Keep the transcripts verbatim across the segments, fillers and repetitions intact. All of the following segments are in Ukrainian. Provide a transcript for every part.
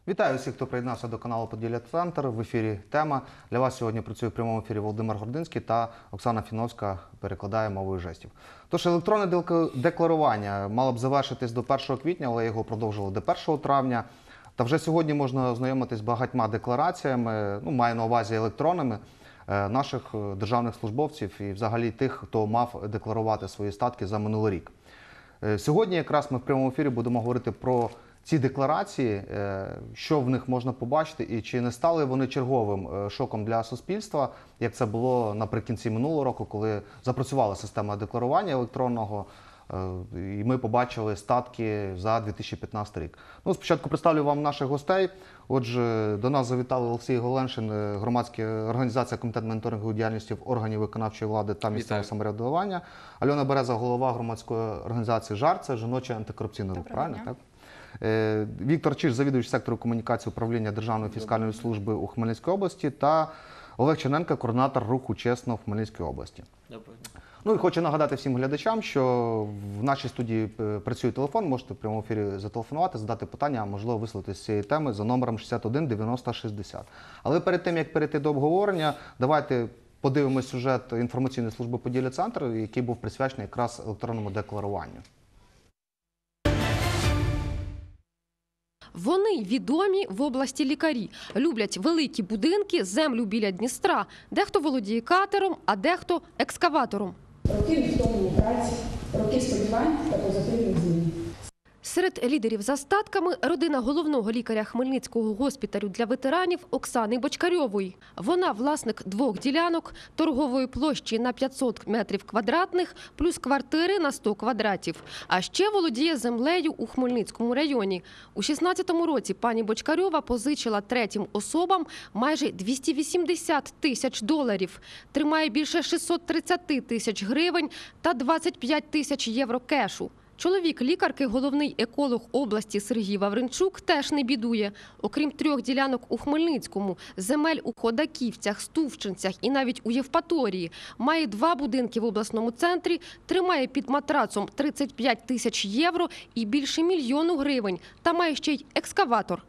Вітаю всіх, хто приєднався до каналу Поділля Центр. В ефірі «Тема». Для вас сьогодні працює в прямому ефірі Володимир Гординський та Оксана Фіновська перекладає мовою жестів. Тож електронне декларування мало б завершитись до першого квітня, але його продовжили до першого травня. Та вже сьогодні можна ознайомитись з багатьма деклараціями, ну, маю на увазі електронними, наших державних службовців і взагалі тих, хто мав декларувати свої статки за минулий рік. Сьогодні якраз ми в прямому ефірі будемо говорити про ці декларації, що в них можна побачити і чи не стали вони черговим шоком для суспільства, як це було наприкінці минулого року, коли запрацювала система декларування електронного, і ми побачили статки за дві тисячі п'ятнадцятий рік. Ну, спочатку представлю вам наших гостей. Отже, до нас завітали Олексій Голеншин, громадська організація Комітет моніторингу діяльності органів виконавчої влади та місцевого самоврядування. Альона Береза, голова громадської організації «Жар», це жіночий антикорупційний рух, правильно? Так? Віктор Чиж, завідувач сектору комунікації управління Державної фіскальної служби у Хмельницькій області, та Олег Черненко, координатор руху «Чесно» в Хмельницькій області. Доброго дня. Ну і хочу нагадати всім глядачам, що в нашій студії працює телефон, можете в прямому ефірі зателефонувати, задати питання, а можливо висловити з цієї теми за номером шістдесят один дев'яносто шістдесят. Але перед тим, як перейти до обговорення, давайте подивимось сюжет інформаційної служби «Поділля Центр», який був присвячений якраз електронному декларуванню. Вони відомі в області лікарі, люблять великі будинки, землю біля Дністра. Дехто володіє катером, а дехто екскаватором. Роки невтомної праці, роки сподівань та позитивних змін. Серед лідерів за статками родина головного лікаря Хмельницького госпіталю для ветеранів Оксани Бочкарьової. Вона власник двох ділянок, торгової площі на п'ятсот метрів квадратних, плюс квартири на сто квадратів. А ще володіє землею у Хмельницькому районі. У шістнадцятому році пані Бочкарьова позичила третім особам майже двісті вісімдесят тисяч доларів. Тримає більше шістсот тридцять тисяч гривень та двадцять п'ять тисяч євро кешу. Чоловік лікарки, головний еколог області Сергій Вавринчук, теж не бідує. Окрім трьох ділянок у Хмельницькому, земель у Ходаківцях, Стувчинцях і навіть у Євпаторії, має два будинки в обласному центрі, тримає під матрацом тридцять п'ять тисяч євро і більше мільйону гривень. Та має ще й екскаватор.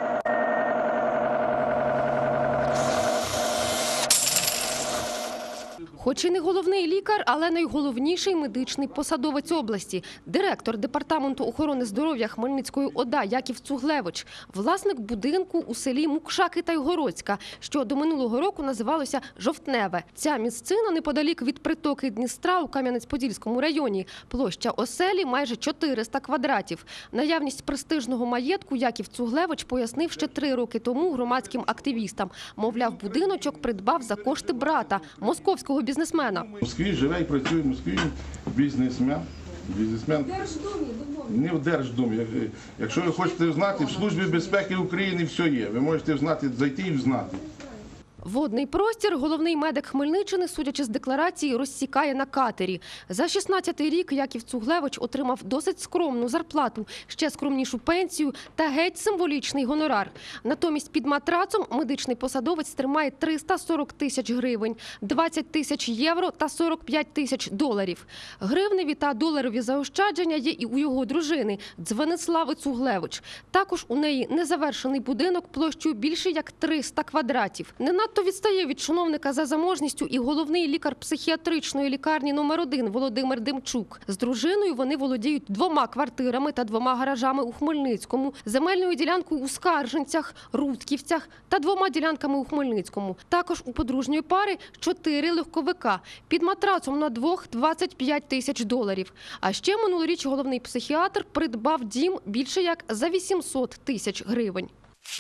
Хоч і не головний лікар, але найголовніший медичний посадовець області – директор Департаменту охорони здоров'я Хмельницької ОДА Яків Цуглевич, власник будинку у селі Мукшаки Тайгородська, що до минулого року називалося Жовтневе. Ця місцина неподалік від притоки Дністра у Кам'янець-Подільському районі. Площа оселі майже чотириста квадратів. Наявність престижного маєтку Яків Цуглевич пояснив ще три роки тому громадським активістам. Мовляв, будиночок придбав за кошти брата, московського бізнесмена. В Москві живе і працює в Москві бізнесмен. Бізнесмен. Не в Держдумі. Якщо ви хочете знати, в Службі безпеки України все є. Ви можете знати, зайти і знати. Водний простір головний медик Хмельниччини, судячи з декларації, розсікає на катері. За шістнадцятий рік Яків Цуглевич отримав досить скромну зарплату, ще скромнішу пенсію та геть символічний гонорар. Натомість під матрацом медичний посадовець тримає триста сорок тисяч гривень, двадцять тисяч євро та сорок п'ять тисяч доларів. Гривневі та доларові заощадження є і у його дружини Дзвенислави Цуглевич. Також у неї незавершений будинок площею більше як триста квадратів. Не надто відстає від чиновника за заможністю і головний лікар психіатричної лікарні номер один Володимир Демчук. З дружиною вони володіють двома квартирами та двома гаражами у Хмельницькому, земельною ділянкою у Скаржинцях, Рудківцях та двома ділянками у Хмельницькому. Також у подружньої пари чотири легковика. Під матрацом на двох двадцять п'ять тисяч доларів. А ще минулоріч головний психіатр придбав дім більше як за вісімсот тисяч гривень.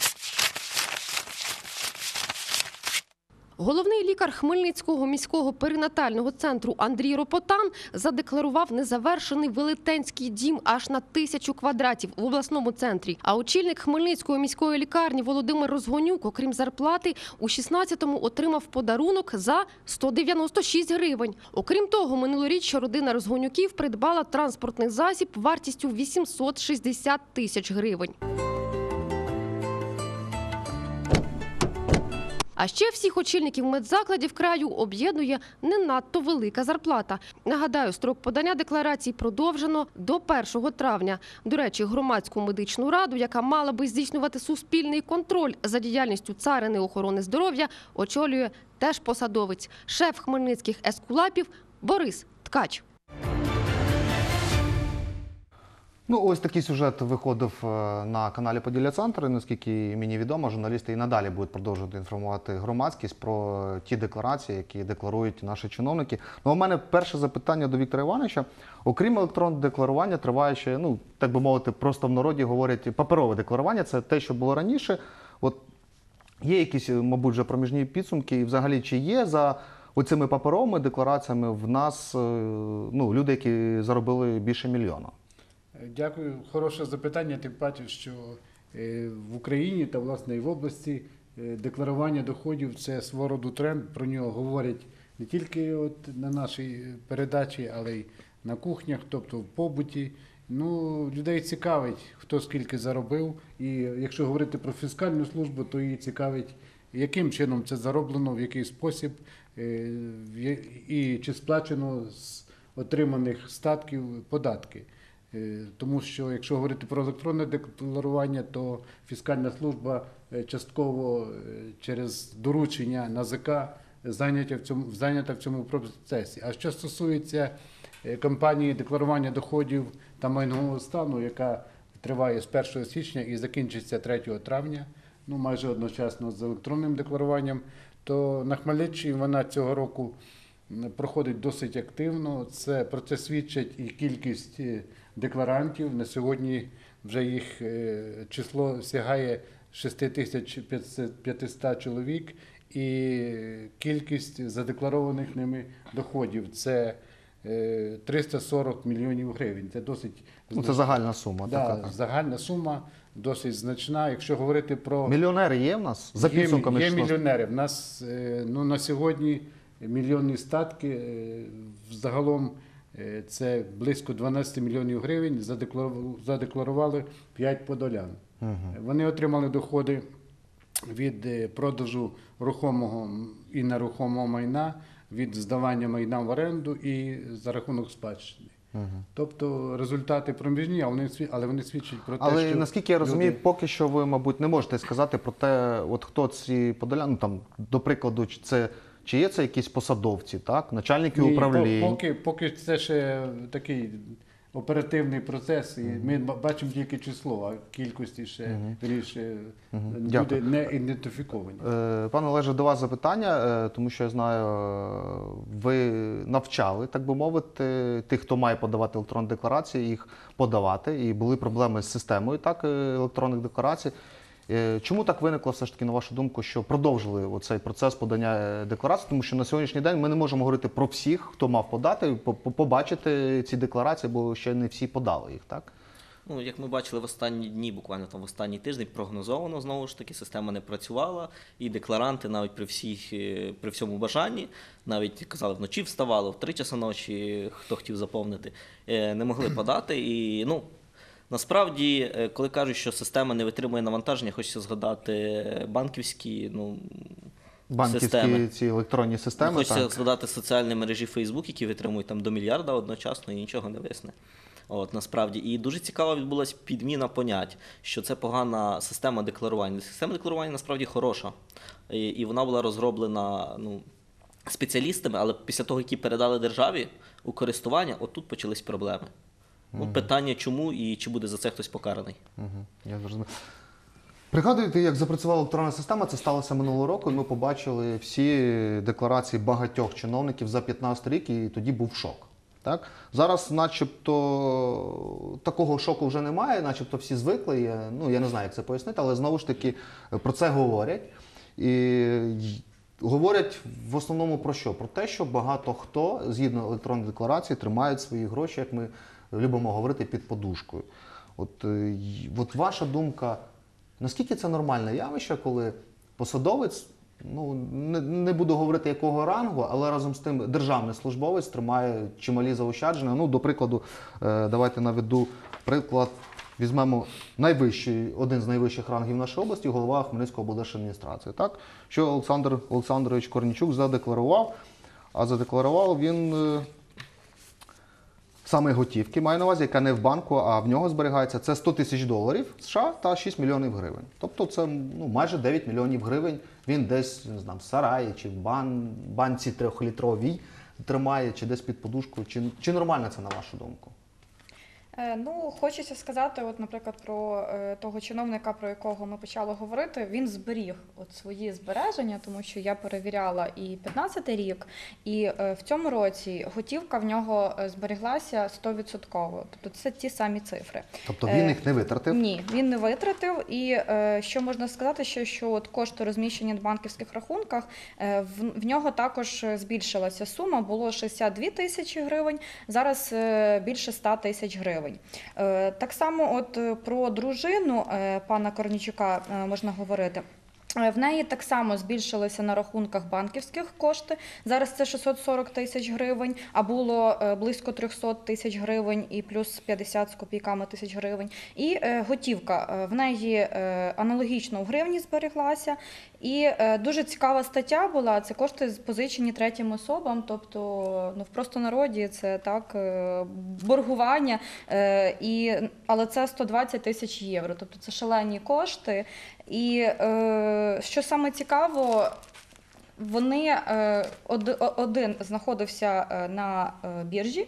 Головний лікар Хмельницького міського перинатального центру Андрій Ропотан задекларував незавершений велетенський дім аж на тисячу квадратів в обласному центрі. А очільник Хмельницької міської лікарні Володимир Розгонюк, окрім зарплати, у шістнадцятому отримав подарунок за сто дев'яносто шість гривень. Окрім того, минулоріч родина Розгонюків придбала транспортний засіб вартістю вісімсот шістдесят тисяч гривень. А ще всіх очільників медзакладів краю об'єднує не надто велика зарплата. Нагадаю, строк подання декларацій продовжено до першого травня. До речі, громадську медичну раду, яка мала би здійснювати суспільний контроль за діяльністю царини охорони здоров'я, очолює теж посадовець – шеф хмельницьких ескулапів Борис Ткач. Ну, ось такий сюжет виходив е, на каналі Поділля Центр. І, наскільки мені відомо, журналісти і надалі будуть продовжувати інформувати громадськість про ті декларації, які декларують наші чиновники. Ну, у мене перше запитання до Віктора Івановича. Окрім електронного декларування, триває ще, ну, так би мовити, просто в народі говорять, паперове декларування – це те, що було раніше. От є якісь, мабуть, вже проміжні підсумки, і взагалі чи є за оцими паперовими деклараціями в нас, е, ну, люди, які заробили більше мільйона? Дякую. Хороше запитання. Тим паче, що е, в Україні та, власне, і в області е, декларування доходів – це свого роду тренд. Про нього говорять не тільки от на нашій передачі, але й на кухнях, тобто в побуті. Ну, людей цікавить, хто скільки заробив. І якщо говорити про фіскальну службу, то її цікавить, яким чином це зароблено, в який спосіб, е, і чи сплачено з отриманих статків податки. Тому що, якщо говорити про електронне декларування, то фіскальна служба частково через доручення ен а зе ка зайнята в цьому, зайнята в цьому процесі. А що стосується кампанії декларування доходів та майнового стану, яка триває з першого січня і закінчиться третього травня, ну майже одночасно з електронним декларуванням, то на Хмельниччині вона цього року проходить досить активно. Це, про це свідчить і кількість декларантів. На сьогодні вже їх число сягає шість тисяч п'ятсот чоловік, і кількість задекларованих ними доходів – це триста сорок мільйонів гривень. Це досить Ну, це загальна сума. Да, така. загальна сума досить значна. Якщо говорити про... Мільйонери є в нас? За Є, підсумками є числа? мільйонери. В нас ну, на сьогодні мільйонні статки, загалом це близько дванадцять мільйонів гривень, задекларували п'ять подолян. Угу. Вони отримали доходи від продажу рухомого і нерухомого майна, від здавання майна в оренду і за рахунок спадщини. Угу. Тобто результати проміжні, але вони свідчать про те, але, що... Але наскільки я розумію, люди... поки що ви, мабуть, не можете сказати про те, от хто ці подоляни, ну, там, до прикладу, чи це... Чи є це якісь посадовці, так? Начальники Ні, управлінь? Поки, поки це ще такий оперативний процес, і ми бачимо тільки число, а кількості ще uh-huh. більше uh-huh. люди Дякую. не ідентифіковані. Пане Олеже, до вас запитання, тому що я знаю, ви навчали, так би мовити, тих, хто має подавати електронні декларації, їх подавати, і були проблеми з системою так, електронних декларацій. Чому так виникло, все ж таки, на вашу думку, що продовжили оцей процес подання декларацій? Тому що на сьогоднішній день ми не можемо говорити про всіх, хто мав подати, побачити ці декларації, бо ще не всі подали їх, так? Ну, як ми бачили в останні дні, буквально там в останній тиждень, прогнозовано, знову ж таки, система не працювала, і декларанти навіть при, всіх, при всьому бажанні, навіть, казали, вночі вставали, в три часа ночі, хто хотів заповнити, не могли подати. І, ну, насправді, коли кажуть, що система не витримує навантаження, хочеться згадати банківські, ну, банківські системи. Ці електронні системи. Хочеться так. згадати соціальні мережі Facebook, які витримують там до мільярда одночасно і нічого не висне. От, насправді. І дуже цікаво відбулася підміна понять, що це погана система декларування. Система декларування насправді хороша. І, і вона була розроблена, ну, спеціалістами, але після того, які передали державі у користування, отут почались проблеми. Ну, угу. Питання, чому і чи буде за це хтось покараний. Угу. Я зрозумів. Пригадуєте, як запрацювала електронна система, це сталося минулого року, і ми побачили всі декларації багатьох чиновників за п'ятнадцятий рік, і тоді був шок. Так? Зараз начебто такого шоку вже немає, начебто всі звикли, я, ну, я не знаю, як це пояснити, але знову ж таки про це говорять. І говорять в основному про що? Про те, що багато хто, згідно електронної декларації, тримають свої гроші, як ми любимо говорити, під подушкою. От, от ваша думка, наскільки це нормальне явище, коли посадовець, ну, не, не буду говорити якого рангу, але разом з тим державний службовець тримає чималі заощадження. Ну, до прикладу, давайте наведу приклад візьмемо найвищий, один з найвищих рангів нашої області, голова Хмельницької облдержадміністрації. Так? Що Олександр Олександрович Корнійчук задекларував, а задекларував він е, саме готівки, маю на увазі, яка не в банку, а в нього зберігається, це сто тисяч доларів США та шість мільйонів гривень. Тобто це ну, майже дев'ять мільйонів гривень він десь, не знаю, в сараї чи в бан, банці трьохлітровій тримає, чи десь під подушкою. Чи, чи нормально це, на вашу думку? Е, Ну, хочеться сказати, от, наприклад, про е, того чиновника, про якого ми почали говорити, він зберіг от свої збереження, тому що я перевіряла і п'ятнадцятий рік, і е, в цьому році готівка в нього е, зберіглася сто відсотків. Тобто це ті самі цифри. Тобто він Е, їх не витратив? Ні, він не витратив. І е, що можна сказати, що, що от кошти розміщені на банківських рахунках, е, в, в нього також збільшилася сума, було шістдесят дві тисячі гривень, зараз е, більше ста тисяч гривень. Е, Так само от е, про дружину е, пана Корнійчука е, можна говорити. Е, В неї так само збільшилися на рахунках банківських кошти. Зараз це шістсот сорок тисяч гривень, а було е, близько триста тисяч гривень і плюс п'ятдесят з копійками тисяч гривень. І е, готівка е, в неї е, аналогічно в гривні зберіглася. І е, дуже цікава стаття була, це кошти позичені третім особам, тобто ну, в простонароді це так, е, боргування, е, і, але це сто двадцять тисяч євро, тобто це шалені кошти. І е, що саме цікаво, вони, е, од, один знаходився е, на е, біржі,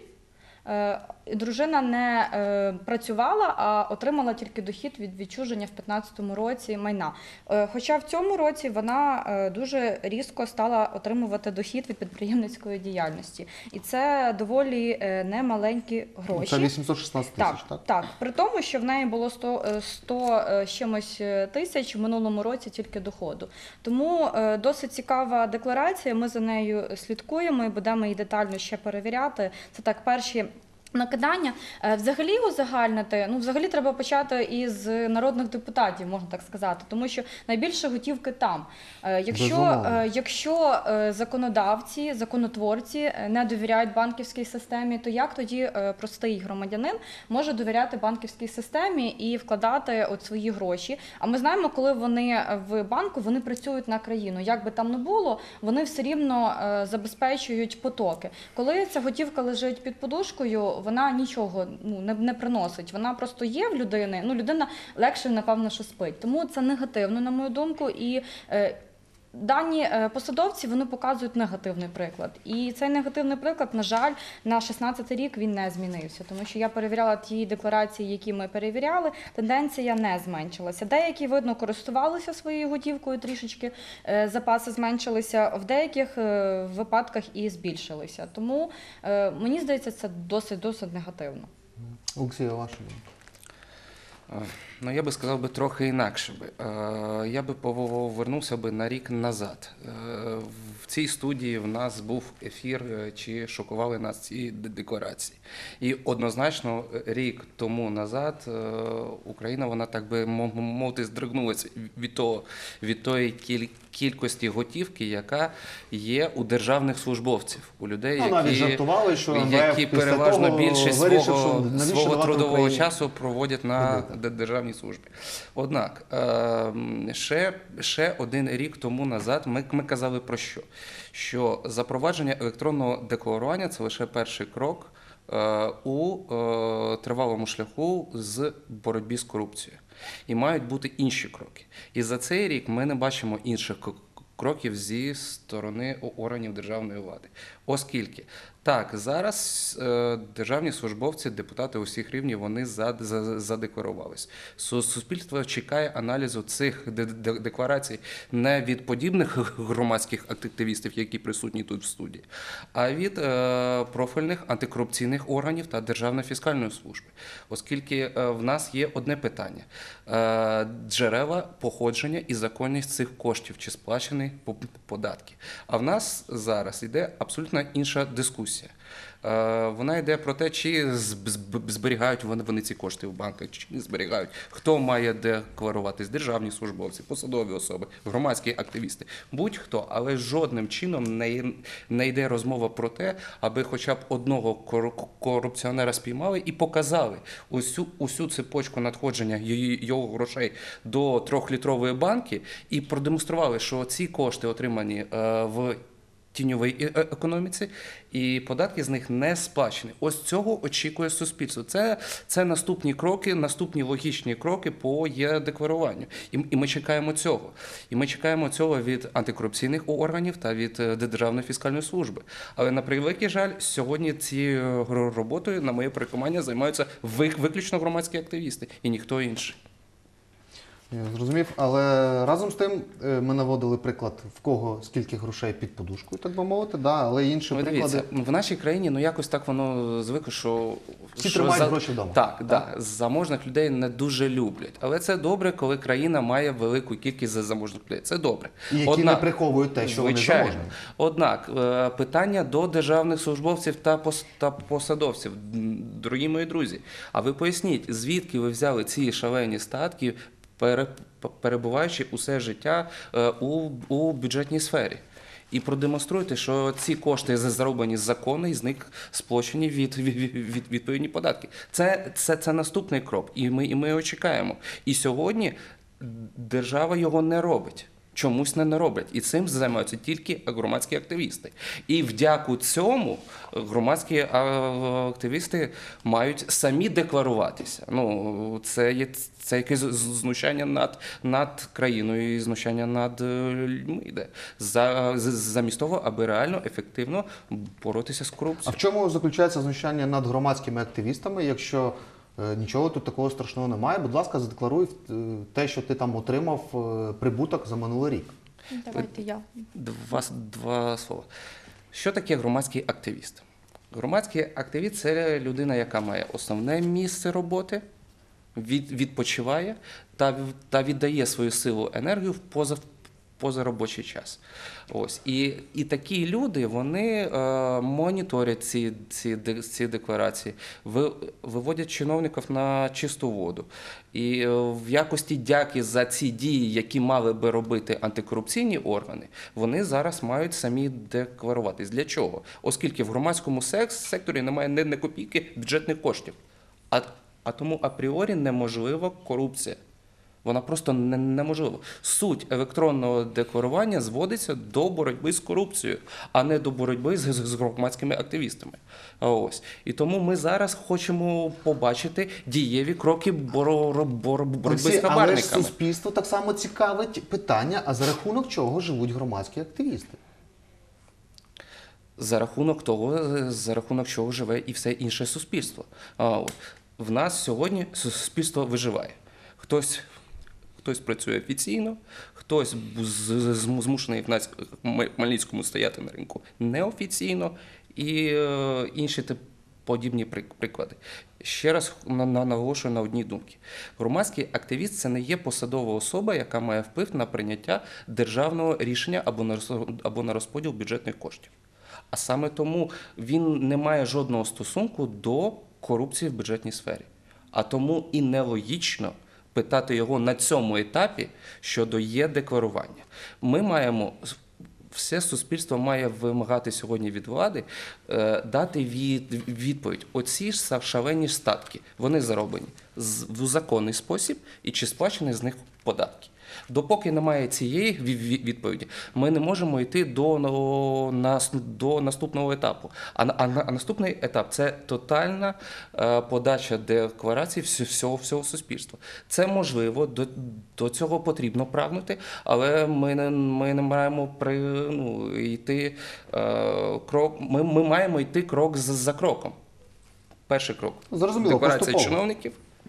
е, дружина не е, працювала, а отримала тільки дохід від відчуження в п'ятнадцятому році майна. Е, хоча в цьому році вона е, дуже різко стала отримувати дохід від підприємницької діяльності. І це доволі е, немаленькі гроші. Це вісімсот шістнадцять тисяч, так? Так, так. При тому, що в неї було сто, сто з чимось тисяч в минулому році тільки доходу. Тому е, досить цікава декларація, ми за нею слідкуємо і будемо її детально ще перевіряти. Це так, перші накидання. Е, Взагалі узагальнити, ну взагалі треба почати із народних депутатів, можна так сказати, тому що найбільше готівки там. Е, Якщо, Безумовно. е, якщо е, законодавці, законотворці е, не довіряють банківській системі, то як тоді е, простий громадянин може довіряти банківській системі і вкладати от свої гроші? А ми знаємо, коли вони в банку, вони працюють на країну. Як би там не було, вони все рівно е, забезпечують потоки. Коли ця готівка лежить під подушкою, вона нічого ну, не, не приносить. Вона просто є в людини, ну людина легше, напевно, що спить. Тому це негативно, на мою думку, і е, дані е, посадовці, вони показують негативний приклад. І цей негативний приклад, на жаль, на шістнадцятий рік він не змінився, тому що я перевіряла ті декларації, які ми перевіряли, тенденція не зменшилася. Деякі, видно, користувалися своєю готівкою трішечки, е, запаси зменшилися, в деяких е, випадках і збільшилися. Тому, е, мені здається, це досить-досить негативно. Олексій, ваша думка? Ну, я би сказав би трохи інакше би. Е, Я би повернувся би на рік назад. Е, В цій студії в нас був ефір, е, чи шокували нас ці д- декларації. І однозначно рік тому назад е, Україна, вона так би мов- мовити, здригнулася від того, від тої кіль- кількості готівки, яка є у державних службовців, у людей, Ну, навіть які, жартували, що ем ве еф які після переважно того більшість вирішив, свого, що навіщо свого давати трудового Україні часу проводять на ходити. д- державній службі. Однак, е, ще, ще один рік тому назад ми, ми казали про що? Що запровадження електронного декларування – це лише перший крок е, у е, тривалому шляху з боротьби з корупцією. І мають бути інші кроки. І за цей рік ми не бачимо інших к- кроків зі сторони органів державної влади. Оскільки, так, зараз е, державні службовці, депутати усіх рівнів, вони за- за- задекларувались. Су- Суспільство чекає аналізу цих де- де- декларацій не від подібних громадських активістів, які присутні тут в студії, а від е, профільних антикорупційних органів та Державної фіскальної служби. Оскільки е, в нас є одне питання. Е, джерела походження і законність цих коштів, чи сплачені по- податки. А в нас зараз йде абсолютно інша дискусія. Е, Вона йде про те, чи зб- зб- зберігають вони, вони ці кошти в банках, чи не зберігають, хто має декларуватись, державні службовці, посадові особи, громадські активісти, будь-хто, але жодним чином не, не йде розмова про те, аби хоча б одного кор- корупціонера спіймали і показали усю, усю цепочку надходження її- його грошей до трьохлітрової банки і продемонстрували, що ці кошти отримані е, в тіньовій е- е- економіці, і податки з них не сплачені. Ось цього очікує суспільство. Це, це наступні кроки, наступні логічні кроки по є-декларуванню. І, і ми чекаємо цього. І ми чекаємо цього від антикорупційних органів та від е, Державної фіскальної служби. Але, на превеликий жаль, сьогодні цією роботою, на моє переконання, займаються вик- виключно громадські активісти і ніхто інший. Я зрозумів, але разом з тим е, ми наводили приклад, в кого скільки грошей під подушкою, так би мовити, да, але інші Ви приклади. дивіться, в нашій країні ну якось так воно звикло, що Всі що тримають за- гроші вдома. Так, Так? да, заможних людей не дуже люблять. Але це добре, коли країна має велику кількість заможних людей. Це добре. І які не приховують те, що вони звичайно. заможні. Однак е, питання до державних службовців та пос- та посадовців, М, дорогі мої друзі. А ви поясніть, звідки ви взяли ці шалені статки, пере- перебуваючи усе життя е, у, у бюджетній сфері? І продемонструйте, що ці кошти зароблені законно і з них сплачені від, від, від, відповідні податки. Це, це, це наступний крок, і ми, і ми його чекаємо. І сьогодні держава його не робить. Чомусь не роблять. І цим займаються тільки громадські активісти. І вдяку цьому громадські а, активісти мають самі декларуватися. Ну, це є це якесь знущання над, над країною і знущання над е, людьми йде. За, з- замість того, аби реально ефективно боротися з А корупцією. в чому заключається знущання над громадськими активістами, якщо е, нічого тут такого страшного немає? Будь ласка, задекларуй е, те, що ти там отримав е, прибуток за минулий рік. Давайте я. Два, два слова. Що таке громадський активіст? Громадський активіст – це людина, яка має основне місце роботи, від, відпочиває та, та віддає свою силу, енергію в поза, позаробочий час. Ось. І, і такі люди, вони е, моніторять ці, ці, де- ці декларації, ви, виводять чиновників на чисту воду. І е, в якості дяки за ці дії, які мали би робити антикорупційні органи, вони зараз мають самі декларуватись. Для чого? Оскільки в громадському секс- секторі немає ні, ні копійки бюджетних коштів. А, а тому апріорі неможлива корупція. Вона просто не- неможлива. Суть електронного декларування зводиться до боротьби з корупцією, а не до боротьби з, з, з громадськими активістами. А Ось. І тому ми зараз хочемо побачити дієві кроки боро, боро, боротьби Олексій, з але ж хабарниками. суспільство так само цікавить питання, а за рахунок чого живуть громадські активісти? За рахунок того, за рахунок чого живе і все інше суспільство. А, от. В нас сьогодні суспільство виживає. Хтось, хтось працює офіційно, хтось з- з- з- змушений в нас в Хмельницькому стояти на ринку неофіційно і е, інші тип- подібні прик- приклади. Ще раз на- на- наголошую на одній думці. Громадський активіст – це не є посадова особа, яка має вплив на прийняття державного рішення або на роз- або на розподіл бюджетних коштів. А саме тому він не має жодного стосунку до корупції в бюджетній сфері. А тому і нелогічно питати його на цьому етапі щодо є-декларування. Ми маємо, все суспільство має вимагати сьогодні від влади е, дати від, відповідь. Оці ж шалені статки, вони зароблені з- в законний спосіб і чи сплачені з них податки. Допоки немає цієї ві- ві- відповіді, ми не можемо йти до, но- нас- до наступного етапу. А, на- а, на- а наступний етап – це тотальна е, подача декларацій всю- всього, всього суспільства. Це можливо, до, до цього потрібно прагнути, але ми не, ми не маємо при, ну, йти е, крок, ми, ми маємо йти крок за, за кроком. Перший крок – Зрозуміло, декларація поступово. чиновників.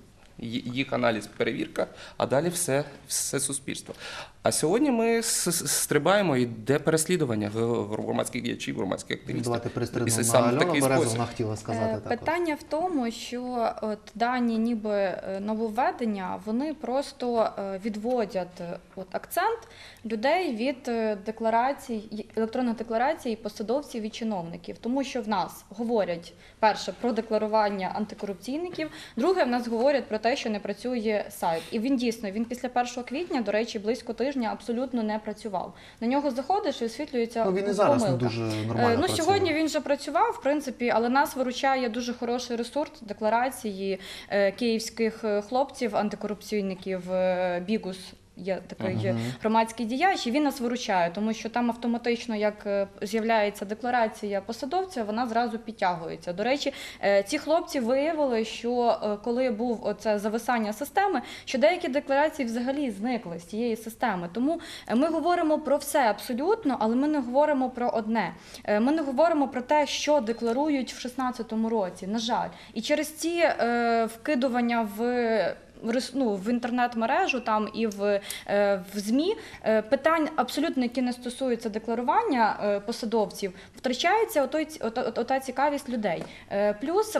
ї- їх аналіз, перевірка, а далі все, все суспільство. А сьогодні ми с- с- стрибаємо, йде переслідування г- громадських діячів, громадських активістів. Давайте І перестрибнемо на саме в Альону такий Березу, спосіб. вона хотіла сказати Е, також. Питання в тому, що от дані ніби е, нововведення, вони просто е, відводять е, от акцент людей від е, декларацій, й- електронних декларацій посадовців і чиновників. Тому що в нас говорять, перше, про декларування антикорупційників, друге, в нас говорять про те, що не працює сайт. І він дійсно, він після першого квітня, до речі, близько тижня абсолютно не працював. На нього заходиш і освітлюється Ну, він і зараз не помилка. дуже Е, нормально Ну, працює. сьогодні він вже працював, в принципі, але нас виручає дуже хороший ресурс декларації е, київських е, хлопців, антикорупційників, е, Бігус. Є такий Мгм. громадський діяч, і він нас виручає, тому що там автоматично, як е, з'являється декларація посадовця, вона зразу підтягується. До речі, е, ці хлопці виявили, що е, коли був оце зависання системи, що деякі декларації взагалі зникли з цієї системи. Тому е, ми говоримо про все абсолютно, але ми не говоримо про одне. Е, Ми не говоримо про те, що декларують в шістнадцятому році, на жаль. І через ці е, вкидування в в рес- ну, в інтернет-мережу там і в, е, в ЗМІ е, питань абсолютно, які не стосуються декларування е, посадовців, втрачається отой, от, от, ота цікавість людей. Е, плюс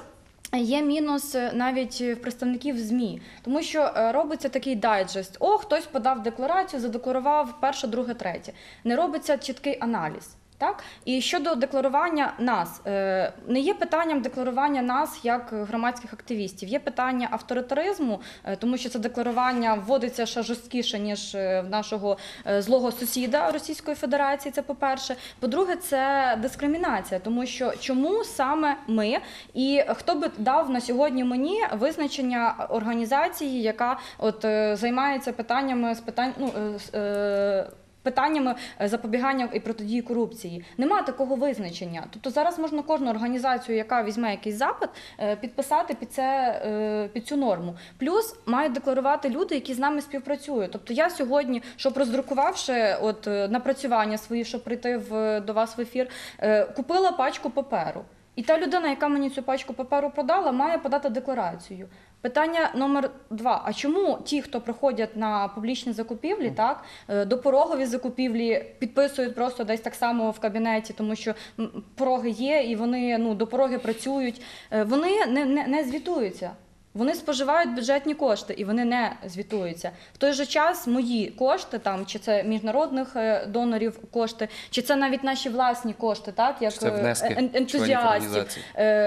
є мінус навіть в представників ЗМІ, тому що е, робиться такий дайджест. О, хтось подав декларацію, задекларував перше, друге, третє. Не робиться чіткий аналіз. Так? І щодо декларування нас, е, не є питанням декларування нас як громадських активістів, є питання авторитаризму, е, тому що це декларування вводиться ще жорсткіше, ніж е, в нашого е, злого сусіда Російської Федерації, це по-перше. По-друге, це дискримінація, тому що чому саме ми, і хто би дав на сьогодні мені визначення організації, яка от е, займається питаннями з питань, ну, е, з, е, питаннями запобігання і протидії корупції. Нема такого визначення. Тобто зараз можна кожну організацію, яка візьме якийсь запит, підписати під, це, під цю норму. Плюс мають декларувати люди, які з нами співпрацюють. Тобто я сьогодні, щоб роздрукувавши от, напрацювання свої, щоб прийти в, до вас в ефір, купила пачку паперу. І та людина, яка мені цю пачку паперу продала, має подати декларацію. Питання номер два. А чому ті, хто приходять на публічні закупівлі, так, допорогові закупівлі, підписують просто десь так само в кабінеті, тому що пороги є і вони ну, допороги працюють, вони не, не, не звітуються. Вони споживають бюджетні кошти і вони не звітуються. В той же час мої кошти, там, чи це міжнародних донорів кошти, чи це навіть наші власні кошти, так, як це внески ен- ентузіастів.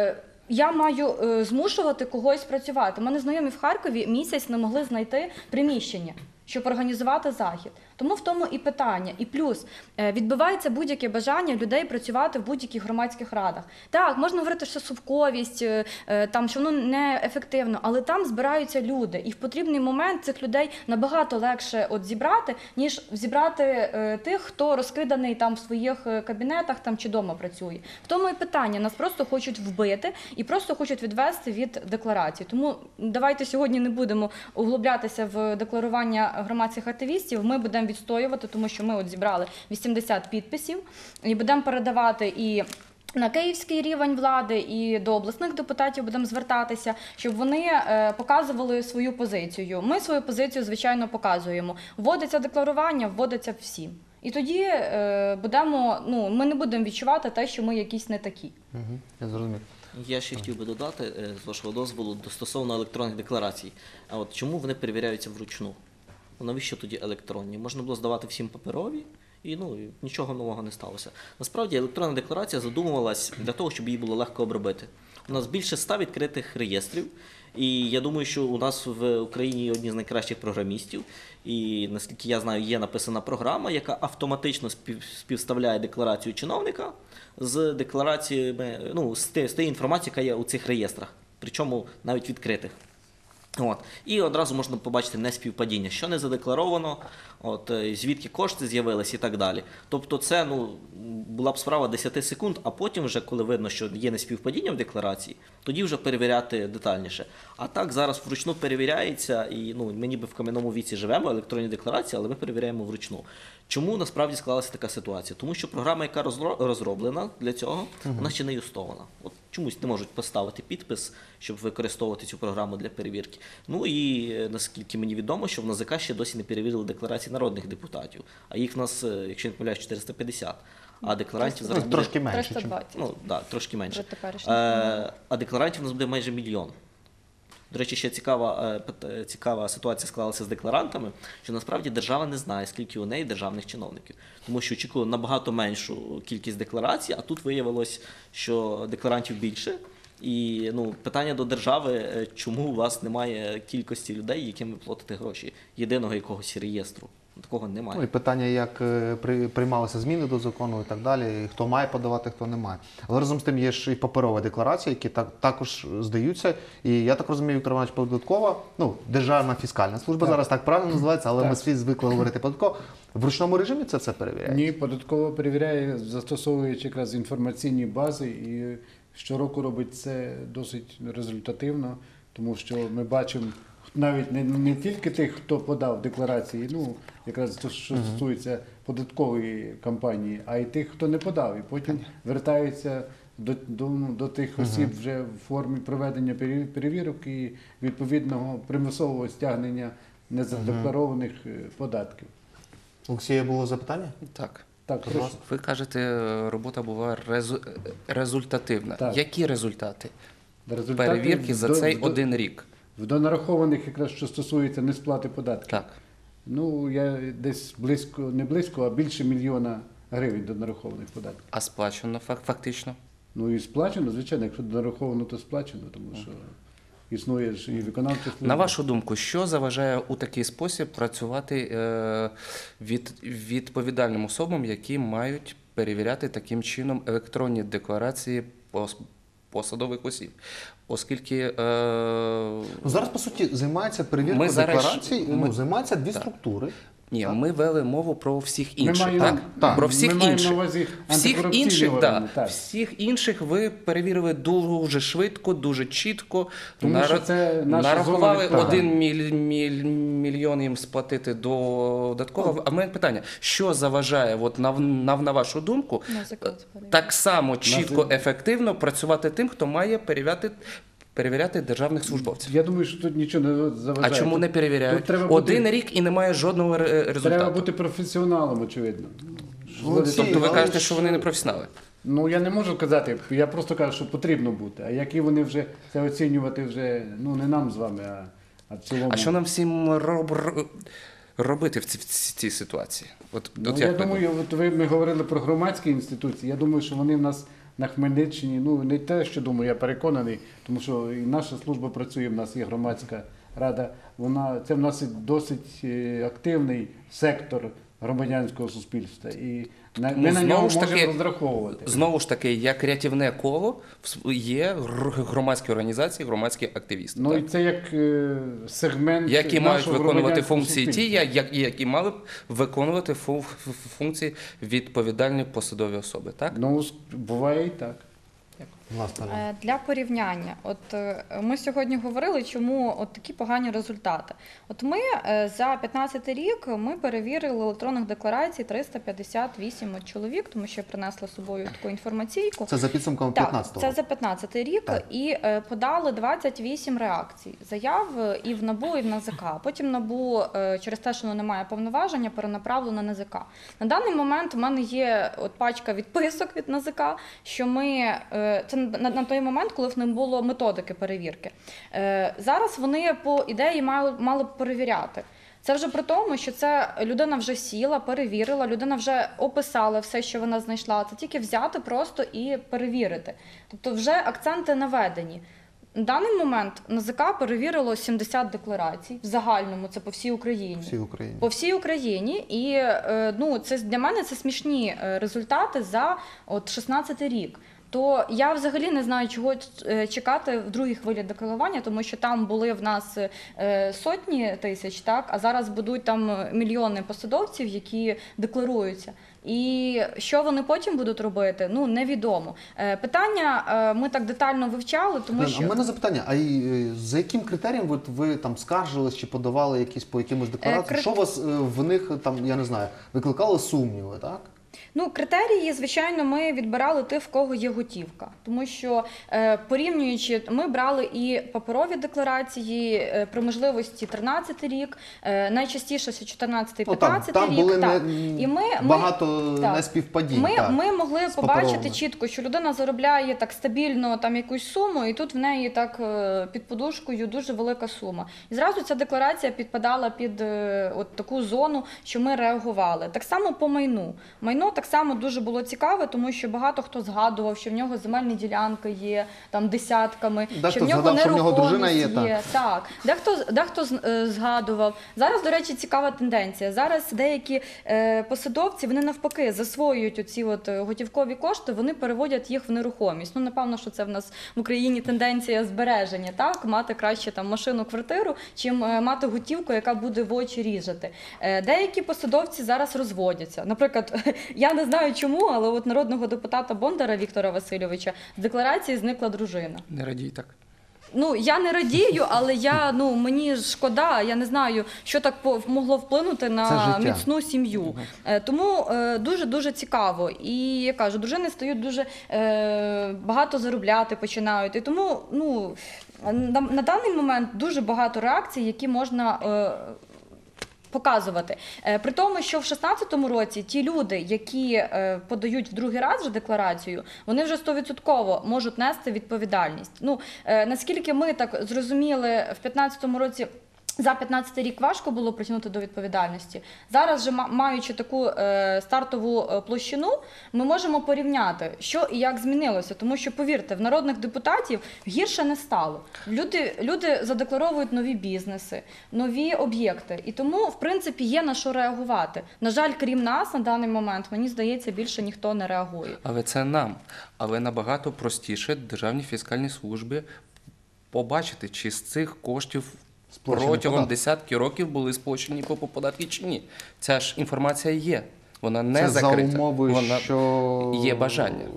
Я маю е, змушувати когось працювати. У мене знайомі в Харкові місяць не могли знайти приміщення, щоб організувати захід. Тому в тому і питання. І плюс е, відбувається будь-яке бажання людей працювати в будь-яких громадських радах. Так, можна говорити, що совковість, е, е, там, що воно неефективно, але там збираються люди. І в потрібний момент цих людей набагато легше от зібрати, ніж зібрати е, тих, хто розкиданий там в своїх кабінетах там, чи вдома працює. В тому і питання. Нас просто хочуть вбити і просто хочуть відвести від декларації. Тому давайте сьогодні не будемо углублятися в декларування громадських активістів. Ми будемо відстоювати, тому що ми от зібрали вісімдесят підписів і будемо передавати і на київський рівень влади, і до обласних депутатів будемо звертатися, щоб вони е, показували свою позицію. Ми свою позицію, звичайно, показуємо. Вводиться декларування, вводиться всім. І тоді е, будемо, ну, ми не будемо відчувати те, що ми якісь не такі. Угу, я зрозумів. Я ще хотів би додати, е, з вашого дозволу, до- стосовно електронних декларацій. А от чому вони перевіряються вручну? Навіщо тоді електронні? Можна було здавати всім паперові, і ну, і нічого нового не сталося. Насправді електронна декларація задумувалась для того, щоб її було легко обробити. У нас більше ста відкритих реєстрів, і я думаю, що у нас в Україні одні з найкращих програмістів, і наскільки я знаю, є написана програма, яка автоматично спів, співставляє декларацію чиновника з деклараціями, ну, з тією інформацією, яка є у цих реєстрах, причому навіть відкритих. От. І одразу можна побачити неспівпадіння, що не задекларовано, от, звідки кошти з'явились і так далі. Тобто це ну, була б справа десять секунд, а потім вже, коли видно, що є неспівпадіння в декларації, тоді вже перевіряти детальніше. А так зараз вручну перевіряється, і ну, ми ніби в кам'яному віці живемо, електронні декларації, але ми перевіряємо вручну. Чому насправді склалася така ситуація? Тому що програма, яка розро- розроблена для цього, вона ще не юстована. От чомусь не можуть поставити підпис, щоб використовувати цю програму для перевірки. Ну і е, наскільки мені відомо, що в НАЗК ще досі не перевірили декларації народних депутатів, а їх в нас, е, якщо я не помиляюсь, чотириста п'ятдесят. А декларантів зараз Ну, буде... трошки менше. триста чим- двадцять. Ну, да, трошки менше. Вже теперішній. Е, а декларантів у нас буде майже мільйон. До речі, ще цікава, е, пит- цікава ситуація склалася з декларантами, що насправді держава не знає, скільки у неї державних чиновників. Тому що очікували набагато меншу кількість декларацій, а тут виявилось, що декларантів більше. І ну, питання до держави, е, чому у вас немає кількості людей, яким ви платите гроші, єдиного якогось реєстру. Такого немає. Ну і питання, як е, при- приймалися зміни до закону і так далі, і хто має подавати, хто не має. Але разом з тим є ж і паперові декларації, які так, також здаються. І я так розумію, Віктор Іванович, податкова, ну, Державна фіскальна служба Так. зараз так правильно називається, але Так. ми всі звикли говорити податково. В ручному режимі це все перевіряє? Ні, податково перевіряє, застосовуючи якраз інформаційні бази, і щороку робить це досить результативно, тому що ми бачимо навіть не, не тільки тих, хто подав декларації, ну якраз то, що стосується податкової кампанії, а й тих, хто не подав, і потім вертаються до, до, до тих осіб вже в формі проведення пере- перевірок і відповідного примусового стягнення незадекларованих е, податків. Олексія, було запитання? Так. Так, прошу. Ви кажете, робота була резу... результативна. Так. Які результати Результати перевірки за до- цей до- один рік? В донарахованих, якраз що стосується несплати податків. Так. Ну, я десь близько, не близько, а більше мільйона гривень донарахованих податків. А сплачено фак- фактично? Ну і сплачено, звичайно, якщо донараховано, то сплачено, тому що існує ж і виконавча служба. На вашу думку, що заважає у такий спосіб працювати е, від відповідальним особам, які мають перевіряти таким чином електронні декларації пос- посадових осіб? Оскільки е, Ну, зараз, по суті, займаються перевіркою Ми зараз- декларацій, ми- ну, займаються дві Так. структури. ні, ми вели мову про всіх Ми інших. маємо- так? Так. Про всіх Ми маємо інших. на увазі Всіх антикорупційні інших, органи, да, так. всіх інших ви перевірили дуже швидко, дуже чітко. Тому що це наша нарахували зона відповідальності. один міль, міль, мільйон їм сплатити додатково. А в мене питання, що заважає, от на, на, на вашу думку, НАЗК це перевіряє. так само чітко, Нас- ефективно працювати тим, хто має перевіряти, перевіряти державних службовців? Я думаю, що тут нічого не А заважає. чому не Тут- перевіряють? тут треба бути- Один рік і немає жодного ре- результату. Треба бути професіоналом, очевидно. Олексій, Тобто ви але кажете, ж- що вони не професіонали? Ну, я не можу казати, я просто кажу, що потрібно бути. А які вони вже це оцінювати вже, ну, не нам з вами, а, а в цілому. А що нам всім роб, ро- робити в цій, в цій ситуації? От, Ну, от я як ви думаю, от ви ми говорили про громадські інституції. Я думаю, що вони в нас на Хмельниччині, ну не те, що думаю, я переконаний, тому що і наша служба працює, в нас є громадська рада. Вона це в нас і досить е, активний сектор громадянського суспільства. І на, Ну, ми на знову нього ж таки, можемо розраховувати. Знову ж таки, як рятівне коло в- є гр- громадські організації, громадські активісти. Ну так? і це як е, сегмент Які мають нашого виконувати громадянського функції ті, суспільства. я- як- які мали б виконувати фу- фу- функції відповідальні посадові особи, так? Ну, с- буває і так. Власне, Е, Для порівняння, от е, ми сьогодні говорили, чому от такі погані результати. От ми е, за п'ятнадцятий рік ми перевірили електронних декларацій триста п'ятдесят вісім от чоловік, тому що я принесла з собою таку інформаційку. це за підсумками Так, п'ятнадцятого це року. за п'ятнадцятий рік, Так. і е, подали двадцять вісім реакцій, заяв е, і в НАБУ, і в НАЗК. Потім НАБУ е, через те, що воно не має повноваження, перенаправлено на НАЗК. На даний момент у мене є от пачка відписок від НАЗК, що ми, е, це на, на той момент, коли в них було методики перевірки. Е, зараз вони по ідеї мали, мали б перевіряти. Це вже при тому, що це людина вже сіла, перевірила, людина вже описала все, що вона знайшла. Це тільки взяти просто і перевірити. Тобто вже акценти наведені. На даний момент НАЗК перевірило сімдесят декларацій в загальному, це по всій Україні. Всій Україні. По всій Україні, і е, ну це для мене це смішні е, результати за от шістнадцятий рік. То я взагалі не знаю, чого е, чекати в другій хвилі декларування, тому що там були в нас е, сотні тисяч, так, а зараз будуть там мільйони посадовців, які декларуються. І що вони потім будуть робити, ну невідомо. Е, питання е, ми так детально вивчали, тому Лен, що А в мене запитання, а й, е, за яким критерієм ви, ви там скаржились чи подавали якісь по якимось деклараціям? крит- Що вас е, в них там, я не знаю, викликало сумніви, так? Ну, критерії, звичайно, ми відбирали тих, в кого є готівка. Тому що, е, порівнюючи, ми брали і паперові декларації, е, при можливості тринадцятий рік, е, найчастіше чотирнадцятий п'ятнадцятий там, там рік. були так. не, І ми, ми, багато так. неспівпадінь. Ми, так, ми могли з побачити паперовими. чітко, що людина заробляє так стабільно там якусь суму, і тут в неї так е, під подушкою дуже велика сума. І зразу ця декларація підпадала під е, от таку зону, що ми реагували. Так само по майну. Майно так само дуже було цікаве, тому що багато хто згадував, що в нього земельні ділянки є там десятками, Дехто що в нього згадав, що в нього дружина є, нерухомість є. Так, дехто, дехто з- е, згадував. Зараз, до речі, цікава тенденція. Зараз деякі е, посадовці, вони навпаки засвоюють оці от е, готівкові кошти, вони переводять їх в нерухомість. Ну, напевно, що це в нас в Україні тенденція збереження, так? Мати краще там машину, квартиру, чим е, мати готівку, яка буде в очі ріжати. Е, деякі посадовці зараз розводяться. Наприклад, я не знаю чому, але от народного депутата Бондара Віктора Васильовича з декларації зникла дружина. Не радій так. Ну, я не радію, але я, ну, мені шкода, я не знаю, що так по- могло вплинути Це на життя. міцну сім'ю. Е, Тому е, дуже-дуже цікаво. І, я кажу, дружини стають дуже е, багато заробляти починають. І тому, ну, на, на даний момент дуже багато реакцій, які можна е, показувати. Е, При тому, що в шістнадцятому році ті люди, які е, подають в другий раз вже декларацію, вони вже сто відсотків можуть нести відповідальність. Ну, е, наскільки ми так зрозуміли, в п'ятнадцятому році за п'ятнадцятий рік важко було притягнути до відповідальності. Зараз же, ма- маючи таку е, стартову е, площину, ми можемо порівняти, що і як змінилося. Тому що, повірте, в народних депутатів гірше не стало. Люди, люди задекларовують нові бізнеси, нові об'єкти. І тому, в принципі, є на що реагувати. На жаль, крім нас, на даний момент, мені здається, більше ніхто не реагує. Але це нам. Але набагато простіше Державній фіскальній службі побачити, чи з цих коштів Сплачені протягом податки. десятки років були сплачені по по податки чи ні. Ця ж інформація є. Вона не Це закрита. за умови, Вона... що є бажання.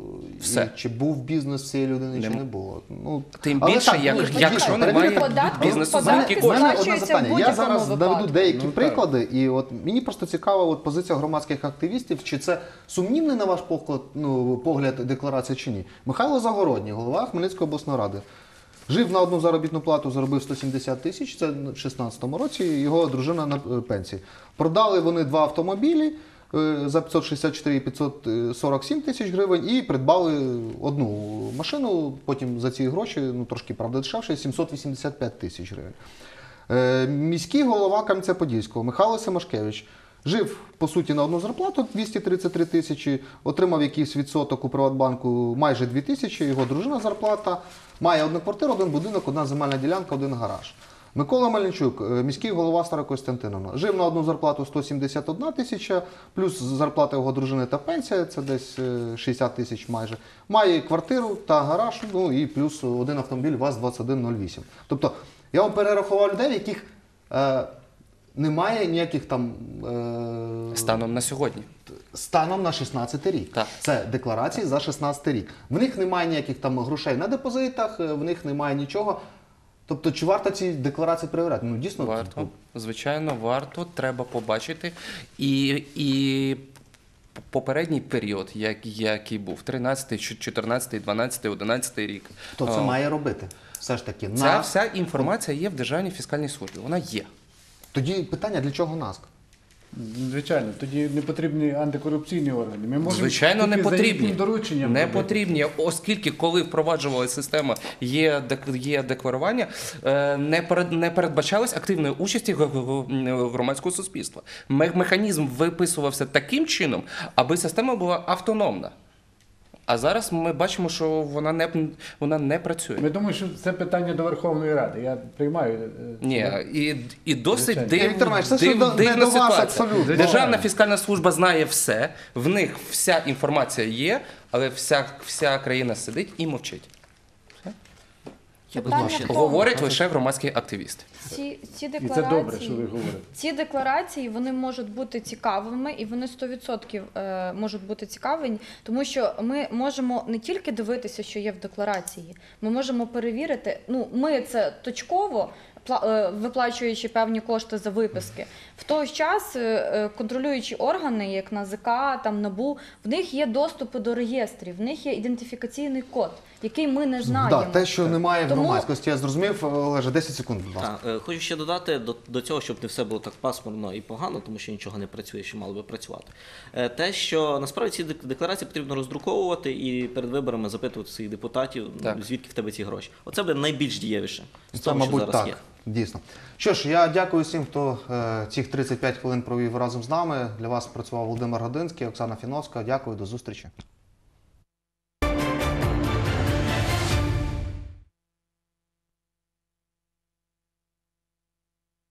І Все. чи був бізнес цієї людини, чи Нема. не було. Ну, Тим але більше, так, як- ну, якщо дійсно, немає перевірка податки- бізнесу У мене- звідки податки у мене кошти. одне сплачуються в запитання. Я будь-якому зараз випадку. наведу деякі Ну, так. приклади, і от мені просто цікава от позиція громадських активістів, чи це сумнівний на ваш погляд, ну, погляд декларація чи ні. Михайло Загородній, голова Хмельницької обласної ради. Жив на одну заробітну плату, заробив сто сімдесят тисяч, це в шістнадцятому році, його дружина на е, пенсії. Продали вони два автомобілі е, за п'ятсот шістдесят чотири і п'ятсот сорок сім тисяч гривень і придбали одну машину, потім за ці гроші, ну трошки, правда, дешевше, сімсот вісімдесят п'ять тисяч гривень. Е, Міський голова Кам'янця-Подільського Михайло Семашкевич жив, по суті, на одну зарплату двісті тридцять три тисячі, отримав якийсь відсоток у Приватбанку майже дві тисячі, його дружина зарплата, має одну квартиру, один будинок, одна земельна ділянка, один гараж. Микола Мельничук, е, міський голова Старокостянтиновна, жив на одну зарплату сто сімдесят одна тисяча, плюс зарплата його дружини та пенсія, це десь е, шістдесят тисяч майже. Має квартиру та гараж, ну і плюс один автомобіль ВАЗ двадцять один нуль вісім. Тобто, я вам перерахував людей, в яких е, немає ніяких там е, Станом на сьогодні. станом на шістнадцятий рік. Так. Це декларації за шістнадцятий рік. В них немає ніяких там грошей на депозитах, е, в них немає нічого. Тобто, чи варто ці декларації перевіряти? Ну, дійсно, Варто. Звичайно, варто, треба побачити. І, і попередній період, як, який був, тринадцятий, чотирнадцятий, дванадцятий, одинадцятий рік. хто це О, має робити? Все ж таки, Ця НАСК. вся інформація є в Державній фіскальній службі. Вона є. Тоді питання, для чого НАСК? Звичайно, тоді не потрібні антикорупційні органи. Ми можемо Звичайно, не тільки за потрібні. їхнім дорученням Не робити. потрібні, оскільки коли впроваджувалася система є, дек- є декларування, е, не, перед, не передбачалось активної участі г- г- громадського суспільства. Ме- Механізм виписувався таким чином, аби система була автономна. А зараз ми бачимо, що вона не, вона не працює. Ми думаємо, що це питання до Верховної Ради. Я приймаю. е, Ні, і, і досить Звичайно. див, Віктор Іванович, це див, ж не дивна до вас ситуація. абсолютно. Державна фіскальна служба знає все, в них вся інформація є, але вся, вся країна сидить і мовчить. Питання в тому, Говорять лише громадські активісти. ці, ці І це декларації, добре, що ви говорите. ці декларації вони можуть бути цікавими, і вони сто відсотків е, можуть бути цікаві, тому що ми можемо не тільки дивитися, що є в декларації, ми можемо перевірити. Ну, ми це точково пла- е, виплачуючи певні кошти за виписки. В той час е, е, контролюючі органи, як НАЗК, там НАБУ, в них є доступи до реєстрів, в них є ідентифікаційний код, який ми не знаємо. Да, те, що немає в Тому- громадськості, я зрозумів. Олеже, десять секунд, будь ласка. Так, е, хочу ще додати до, до цього, щоб не все було так пасмурно і погано, тому що нічого не працює, що мало би працювати. Е, Те, що насправді ці дек- декларації потрібно роздруковувати і перед виборами запитувати своїх депутатів, ну, Так. звідки в тебе ці гроші. Оце буде найбільш дієвіше з Це, того, що мабуть, зараз так. є. Дійсно. Що ж, я дякую всім, хто е, цих тридцять п'ять хвилин провів разом з нами. Для вас працював Володимир Гординський, Оксана Фіновська. Дякую, до зустрічі.